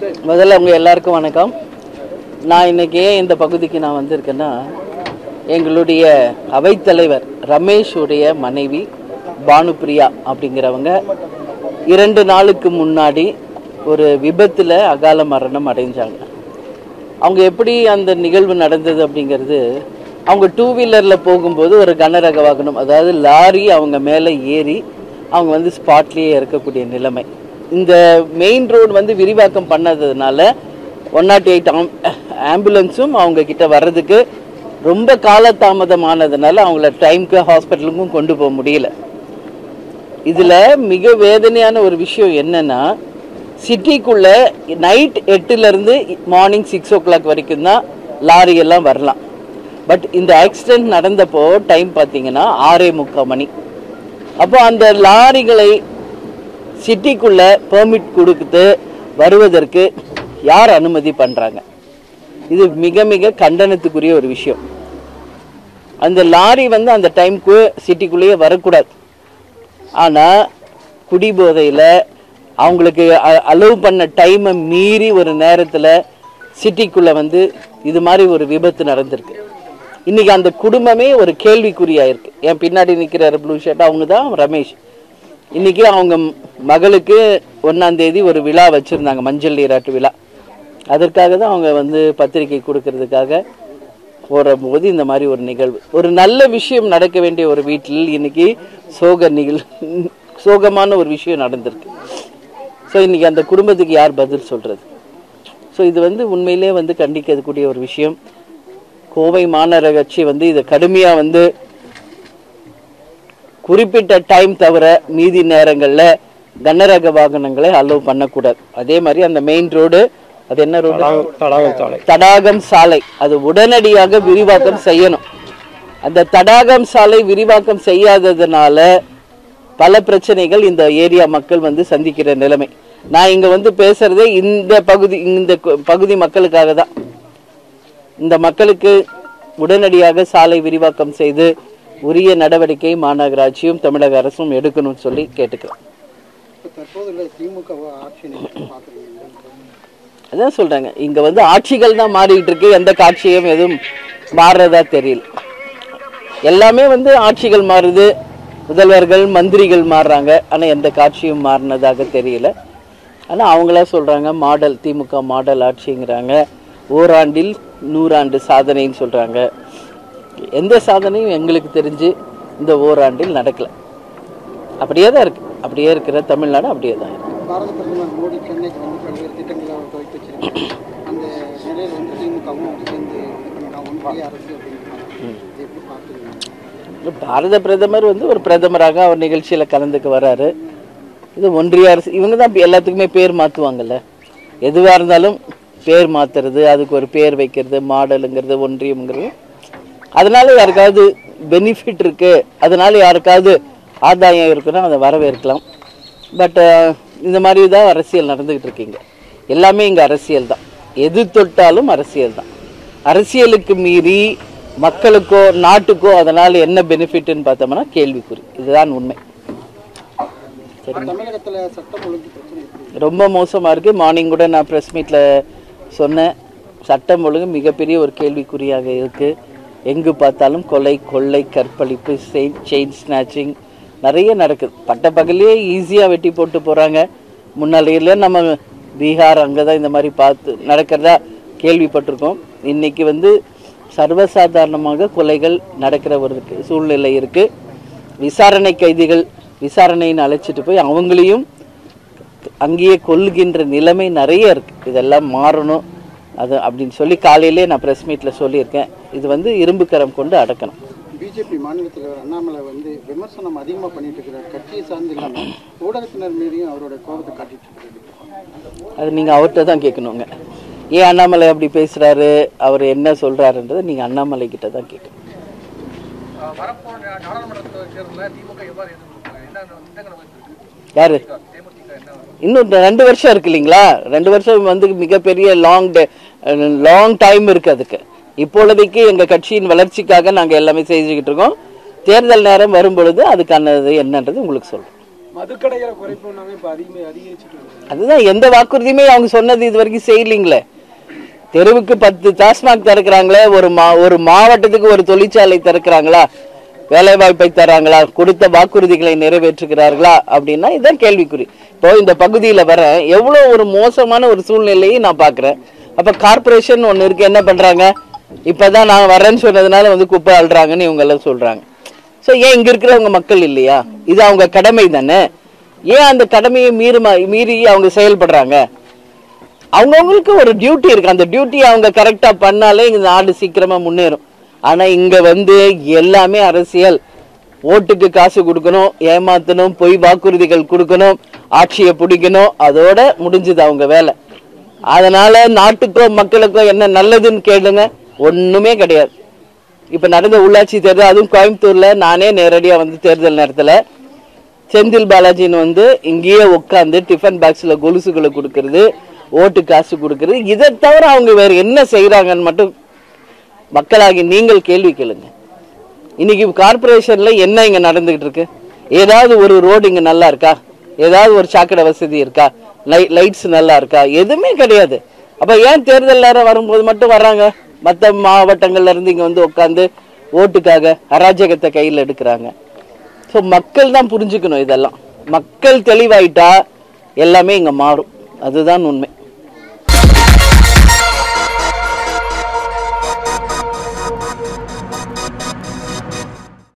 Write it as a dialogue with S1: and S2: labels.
S1: முதல்ல உங்க எல்லாருக்கும் வணக்கம். நான் இன்னைக்கு இந்த பகுதிக்கு நான் வந்திருக்கேன்னா எங்களுடைய அவைத்தலைவர் ரமேஷ் உடைய மனைவி பானுப்பிரியா அப்படிங்கிறவங்க 2 நாளுக்கு முன்னாடி ஒரு விபத்தில் அகால மரணம் அடைஞ்சாங்க. அவங்க எப்படி அந்த நிகழ்வு நடந்தது அப்படிங்கிறது, அவங்க 2 வீலரில் போகும்போது ஒரு கனரக வாகனம், அதாவது லாரி அவங்க மேலே ஏறி அவங்க வந்து ஸ்பாட்லேயே இருக்கக்கூடிய நிலைமை. இந்த மெயின் ரோடு விரிவாக்கம் பண்ணதுனால 108 ஆம்புலன்ஸும் அவங்க கிட்ட வர்றதுக்கு ரொம்ப காலதாமதமானதுனால அவங்கள டைமுக்கு ஹாஸ்பிட்டலுக்கும் கொண்டு போக முடியல. இதில் மிக வேதனையான ஒரு விஷயம் என்னன்னா, சிட்டிக்குள்ள நைட் 8லேருந்து மார்னிங் 6 o'clock வரைக்கும் தான் லாரி எல்லாம் வரலாம். பட் இந்த ஆக்சிடென்ட் நடந்தப்போ டைம் பார்த்தீங்கன்னா 6:45 மணி. அப்போ அந்த லாரிகளை சிட்டிக்குள்ள பெர்மிட் கொடுத்து வருவதற்கு யார் அனுமதி பண்றாங்க? இது மிக மிக கண்டனத்துக்குரிய ஒரு விஷயம். அந்த லாரி அந்த டைமுக்கு சிட்டிக்குள்ளேயே வரக்கூடாது. ஆனால் குடிபோதையில் அவங்களுக்கு அலோவ் பண்ண டைமை மீறி ஒரு நேரத்தில் சிட்டிக்குள்ளே இது மாதிரி ஒரு விபத்து நடந்திருக்கு. இன்னைக்கு அந்த குடும்பமே ஒரு கேள்விக்குறியாயிருக்கு. என் பின்னாடி நிற்கிற ப்ளூ ஷர்ட் அவங்க தான் ரமேஷ். இன்னைக்கு அவங்க மகளுக்கு 1ஆம் தேதி ஒரு விழா வச்சுருந்தாங்க, மஞ்சள் நீராட்டு விழா. அதற்காக தான் அவங்க பத்திரிகை கொடுக்கறதுக்காக போகும்போது இந்த மாதிரி ஒரு நிகழ்வு, ஒரு நல்ல விஷயம் நடக்க வேண்டிய ஒரு வீட்டில் இன்னைக்கு சோகமான ஒரு விஷயம் நடந்திருக்கு. ஸோ இன்னைக்கு அந்த குடும்பத்துக்கு யார் பதில் சொல்றது? ஸோ இது உண்மையிலே கண்டிக்கக்கூடிய ஒரு விஷயம். கோவை மாநகராட்சி இதை கடுமையாக குறிப்பிட்ட டைம் தவிர மீதி நேரங்களில் கனரக வாகனங்களை அலோவ் பண்ணக்கூடாது. அதே மாதிரி அந்த மெயின் ரோடு, அது என்ன ரோடு? தடாகம் சாலை, அது உடனடியாக விரிவாக்கம் செய்யணும். அந்த தடாகம் சாலை விரிவாக்கம் செய்யாததுனால பல பிரச்சனைகள் இந்த ஏரியா மக்கள் சந்திக்கிற நிலைமை. நான் இங்க பேசுறதே இந்த பகுதி மக்களுக்காக தான். இந்த மக்களுக்கு உடனடியாக சாலை விரிவாக்கம் செய்து உரிய நடவடிக்கை மாநகராட்சியும் தமிழக அரசும் எடுக்கணும்னு சொல்லி கேட்டுக்கிறேன். அதான் சொல்றாங்க, இங்க ஆட்சிகள் தான் மாறிட்டு இருக்கு, எந்த காட்சியும் எதுவும் மாறுறதா தெரியல. எல்லாமே ஆட்சிகள் மாறுது, முதல்வர்கள் மந்திரிகள் மாறுறாங்க, ஆனா எந்த காட்சியும் மாறினதாக தெரியல. ஆனா அவங்களா சொல்றாங்க மாடல், திமுக மாடல் ஆட்சிங்கிறாங்க. ஓராண்டில் 100 ஆண்டு சாதனைன்னு சொல்றாங்க. எந்த சாதனையும் எங்களுக்கு தெரிஞ்சு இந்த ஓராண்டில் நடக்கல. அப்படியே தான் இருக்கு. அப்படியே இருக்கிற தமிழ்நாடு அப்படியே தான் இருக்கு.
S2: பாரத பிரதமர் மோடி சென்னைக்கு பல்வேறு திட்டங்களை துவக்கி வச்சிருக்காங்க. அந்த நிலையில் திமுகவும் சேர்ந்து ஒன்றிய அரசு
S1: பாரத பிரதமர் ஒரு பிரதமராக அவர் நிகழ்ச்சியில் கலந்துக்க வராரு. இது ஒன்றிய அரசு, இவங்க தான் எல்லாத்துக்குமே பேர் மாற்றுவாங்கல்ல. எதுவாக இருந்தாலும் பேர் மாற்றுறது, அதுக்கு ஒரு பேர் வைக்கிறது, மாடலுங்கிறது, ஒன்றியம்ங்கிறது. அதனால யாருக்காவது பெனிஃபிட் இருக்கு, அதனால யாருக்காவது ஆதாயம் இருக்குன்னா அதை வரவேற்கலாம். பட் இந்த மாதிரி தான் அரசியல் நடந்துகிட்டு இருக்கீங்க. எல்லாமே இங்கே அரசியல் தான், எது தொட்டாலும் அரசியல் தான். அரசியலுக்கு மீறி மக்களுக்கோ நாட்டுக்கோ அதனால என்ன பெனிஃபிட்னு பார்த்தோம்னா கேள்விக்குறி. இதுதான் உண்மை. ரொம்ப மோசமாக இருக்குது. மார்னிங் கூட நான் ப்ரெஸ் மீட்டில் சொன்னேன், சட்டம் ஒழுங்கு மிகப்பெரிய ஒரு கேள்விக்குறியாக இருக்குது. எங்கு பார்த்தாலும் கொலை, கொள்ளை, கற்பழிப்பு, செயின் ஸ்நாச்சிங் நிறைய நடக்குது. பட்ட பகலையே ஈஸியாக வெட்டி போட்டு போகிறாங்க. முன்னாலேயே நம்ம பீகார் அங்கே தான் இந்த மாதிரி பார்த்து நடக்கிறதா கேள்விப்பட்டிருக்கோம். இன்றைக்கி சர்வசாதாரணமாக கொலைகள் நடக்கிற ஒரு சூழ்நிலை இருக்குது. விசாரணை கைதிகள் விசாரணைன்னு அழைச்சிட்டு போய் அவங்களையும் அங்கேயே கொல்லுகின்ற நிலைமை நிறைய இருக்குது. இதெல்லாம் மாறணும் அது அப்படின்னு சொல்லி காலையிலே நான் ப்ரெஸ் மீட்டில் சொல்லியிருக்கேன். இது இரும்பு கரம் கொண்டு அடக்கணும்.
S2: பிஜேபி மாநில தலைவர் அண்ணாமலை விமர்சனம் அதிகமாக பண்ணிட்டு இருக்கிறார். கட்சியை சார்ந்து இல்லாமல் ஊடகத்தினர் மீறியும் அவரோட கோபத்தை காட்டிட்டு இருக்காரு.
S1: அது நீங்கள் அவர்கிட்ட தான் கேட்கணுங்க. ஏன் அண்ணாமலை அப்படி பேசுகிறாரு, அவர் என்ன சொல்கிறாருன்றதை நீங்கள் அண்ணாமலை கிட்ட தான் கேட்கணும். யாரு? இன்னும் 2 வருஷம் இருக்கு இல்லைங்களா? 2 வருஷம் மிகப்பெரிய லாங் டைம் இருக்கு. அதுக்கு இப்பொழுதைக்கு எங்கள் கட்சியின் வளர்ச்சிக்காக நாங்கள் எல்லாமே செஞ்சுக்கிட்டு இருக்கோம். தேர்தல் நேரம் வரும்பொழுது அதுக்கானது என்னன்றது உங்களுக்கு சொல்கிறோம்.
S3: மதுக்கடைகளை குறைப்புனாவே இப்போ அதிகரிச்சுட்டு
S1: அதுதான் எந்த வாக்குறுதியுமே அவங்க சொன்னது இது வரைக்கும் செய்யலீங்களே. தெருவுக்கு 10 டாஸ்மாக் திறக்கிறாங்களே, ஒரு மாவட்டத்துக்கு ஒரு தொழிற்சாலை திறக்கிறாங்களா, வேலை வாய்ப்பை தராங்களா, கொடுத்த வாக்குறுதிகளை நிறைவேற்றுகிறார்களா அப்படின்னா இதுதான் கேள்விக்குறி. இப்போ இந்த பகுதியில் வர எவ்வளோ ஒரு மோசமான ஒரு சூழ்நிலையை நான் பார்க்குறேன். அப்போ கார்பரேஷன் ஒன்று இருக்கு, என்ன பண்ணுறாங்க, இப்போதான் நான் வரேன்னு சொன்னதுனால வந்து குப்பை அள்ளுறாங்கன்னு இவங்க எல்லாம் சொல்கிறாங்க. ஸோ ஏன் இங்கே இருக்கிறவங்க மக்கள் இல்லையா? இது அவங்க கடமை தானே. ஏன் அந்த கடமையை மீறி அவங்க செயல்படுறாங்க? அவங்கவுங்களுக்கு ஒரு டியூட்டி இருக்கு. அந்த டியூட்டியை அவங்க கரெக்டா பண்ணாலே இந்த நாடு சீக்கிரமா முன்னேறும். ஆனா இங்க வந்து எல்லாமே அரசியல். ஓட்டுக்கு காசு கொடுக்கணும், ஏமாத்தணும், பொய் வாக்குறுதிகள் கொடுக்கணும், ஆட்சியை பிடிக்கணும், அதோட முடிஞ்சது அவங்க வேலை. அதனால நாட்டுக்கோ மக்களுக்கோ என்ன நல்லதுன்னு கேளுங்க, ஒண்ணுமே கிடையாது. இப்ப நடந்த உள்ளாட்சி தேர்தல், அதுவும் கோயம்புத்தூர்ல நானே நேரடியா வந்து தேர்தல் நேரத்துல செந்தில் பாலாஜின்னு வந்து இங்கேயே உட்காந்து டிஃபன் பாக்ஸ்ல கொலுசுகளை கொடுக்கறது, ஓட்டு காசு கொடுக்கறது, இதை தவிர அவங்க வேற என்ன செய்யறாங்கன்னு மட்டும் மக்களாகி நீங்கள் கேள்வி கேளுங்க. இன்னைக்கு கார்பரேஷன்ல என்ன இங்க நடந்துகிட்டு இருக்கு? ஏதாவது ஒரு ரோடு இங்க நல்லா இருக்கா? ஏதாவது ஒரு சாக்கடை வசதி இருக்கா? லைட்ஸ் நல்லா இருக்கா? எதுவுமே கிடையாது. அப்ப ஏன் தேர்தல் நேரம் வரும்போது மட்டும் வர்றாங்க? மற்ற மாவட்டங்கள்ல இருந்து இங்க வந்து உட்காந்து ஓட்டுக்காக அராஜகத்தை கையில் எடுக்கிறாங்க. ஸோ மக்கள் தான் புரிஞ்சுக்கணும் இதெல்லாம். மக்கள் தெளிவாயிட்டா எல்லாமே இங்க மாறும். அதுதான் உண்மை.